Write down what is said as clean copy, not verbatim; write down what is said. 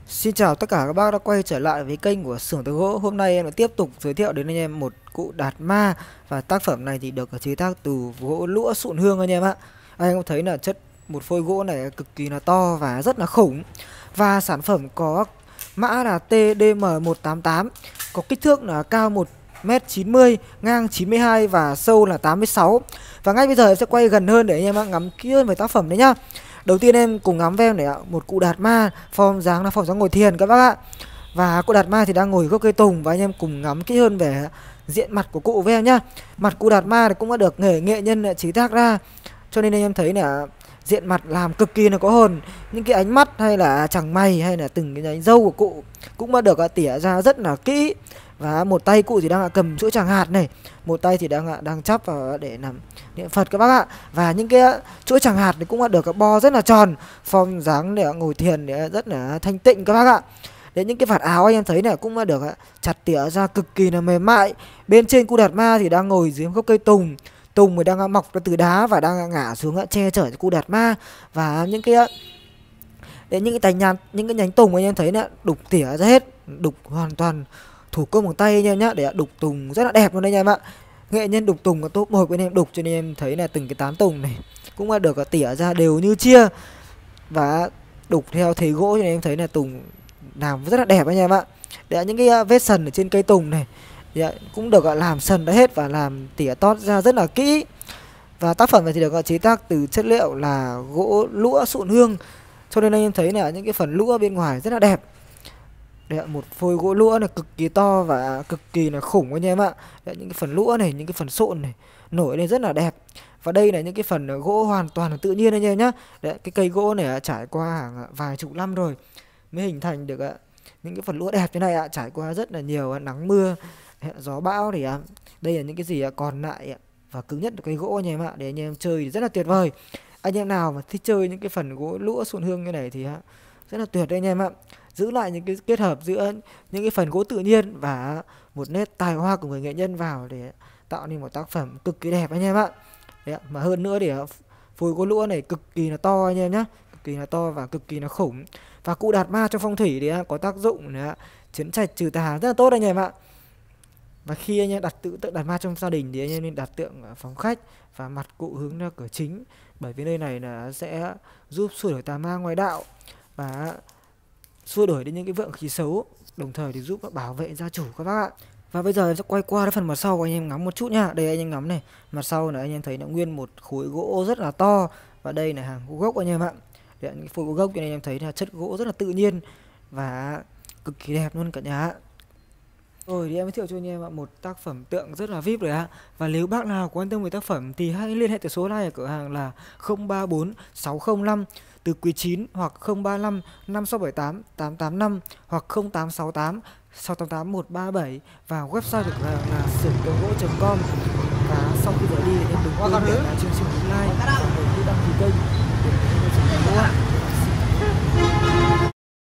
Xin chào tất cả các bác đã quay trở lại với kênh của Xưởng Tường Gỗ. Hôm nay em lại tiếp tục giới thiệu đến anh em một cụ Đạt Ma. Và tác phẩm này thì được chế tác từ gỗ lũa sụn hương anh em ạ. Anh em có thấy là một phôi gỗ này cực kỳ là to và rất là khủng. Và sản phẩm có mã là TDM188, có kích thước là cao 1m90, ngang 92 và sâu là 86. Và ngay bây giờ em sẽ quay gần hơn để anh em ngắm kỹ hơn về tác phẩm đấy nhá. Đầu tiên em cùng ngắm với em để một cụ Đạt Ma, form dáng là form dáng ngồi thiền các bác ạ. Và cụ Đạt Ma thì đang ngồi gốc cây tùng, và anh em cùng ngắm kỹ hơn về diện mặt của cụ với em nhá. Mặt cụ Đạt Ma thì cũng đã được nghệ nhân chế tác ra, cho nên anh em thấy là diện mặt làm cực kỳ là có hồn. Những cái ánh mắt hay là chẳng mày hay là từng cái nhánh râu của cụ cũng đã được tỉa ra rất là kỹ. Và một tay cụ thì đang cầm chuỗi tràng hạt này, một tay thì đang chắp vào để làm niệm Phật các bác ạ. Và những cái chuỗi tràng hạt thì cũng đã được bo rất là tròn, form dáng để ngồi thiền để rất là thanh tịnh các bác ạ. Đến những cái vạt áo anh em thấy này cũng đã được chặt tỉa ra cực kỳ là mềm mại. Bên trên cụ Đạt Ma thì đang ngồi dưới gốc cây tùng, tùng thì đang mọc ra từ đá và đang ngả xuống che chở cho cụ Đạt Ma. Và những cái đến những cái nhánh tùng anh em thấy nè, đục tỉa ra hết, đục hoàn toàn thủ công bằng tay anh em nhá, để đục tùng rất là đẹp luôn anh em ạ. Nghệ nhân đục tùng có top 1 bên em đục, cho nên em thấy là từng cái tán tùng này cũng đã được tỉa ra đều như chia và đục theo thế gỗ, cho nên em thấy là tùng làm rất là đẹp anh em ạ. Để những cái vết sần ở trên cây tùng này cũng được làm sần đã hết và làm tỉa tót ra rất là kỹ. Và tác phẩm này thì được chế tác từ chất liệu là gỗ lũa sụn hương, cho nên anh em thấy là những cái phần lũa bên ngoài rất là đẹp. Đây, một phôi gỗ lũa này cực kỳ to và cực kỳ là khủng anh em ạ. Đây, những cái phần lũa này, những cái phần sụn này nổi lên rất là đẹp. Và đây là những cái phần gỗ hoàn toàn là tự nhiên anh em nhá. Đấy, cái cây gỗ này trải qua hàng vài chục năm rồi mới hình thành được những cái phần lũa đẹp thế này ạ. Trải qua rất là nhiều nắng mưa, gió bão thì đây là những cái gì còn lại và cứng nhất của cây gỗ anh em ạ. Để anh em chơi thì rất là tuyệt vời. Anh em nào mà thích chơi những cái phần gỗ lũa sụn hương như này thì rất là tuyệt đấy anh em ạ. Giữ lại những cái kết hợp giữa những cái phần gỗ tự nhiên và một nét tài hoa của người nghệ nhân vào để tạo nên một tác phẩm cực kỳ đẹp anh em ạ. Đấy, mà hơn nữa thì phôi gỗ lũa này cực kỳ là to anh em nhé, cực kỳ là to và cực kỳ là khủng. Và cụ Đạt Ma trong phong thủy thì có tác dụng để chiến trạch trừ tà rất là tốt anh em ạ. Và khi anh em đặt tượng Đạt Ma trong gia đình thì anh em nên đặt tượng ở phòng khách và mặt cụ hướng ra cửa chính, bởi vì nơi này là sẽ giúp xua đuổi tà ma ngoài đạo và xua đuổi đến những cái vượng khí xấu, đồng thời thì giúp bảo vệ gia chủ các bác ạ. Và bây giờ em sẽ quay qua cái phần mặt sau của anh em ngắm một chút nhá. Đây anh em ngắm này, mặt sau này anh em thấy nó nguyên một khối gỗ rất là to, và đây là hàng gỗ gốc anh em ạ. Đấy, những phôi gỗ gốc cho nên em thấy là chất gỗ rất là tự nhiên và cực kỳ đẹp luôn cả nhà. Rồi thì em giới thiệu cho anh em một tác phẩm tượng rất là VIP rồi ạ. Và nếu bác nào quan tâm về tác phẩm thì hãy liên hệ tới số line ở cửa hàng là 034 605 từ quý 9, hoặc 035 5678 885 hoặc 0868 688 137, và website của cửa hàng là xưởng tường gỗ.com. Và sau khi vừa đi thì em đừng quên để chương trình like